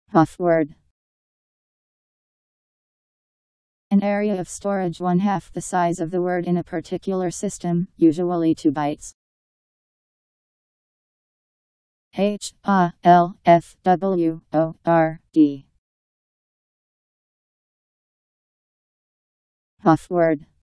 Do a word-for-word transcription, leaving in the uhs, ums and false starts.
Halfword. An area of storage one half the size of the word in a particular system, usually two bytes. H A L F W O R D. Halfword.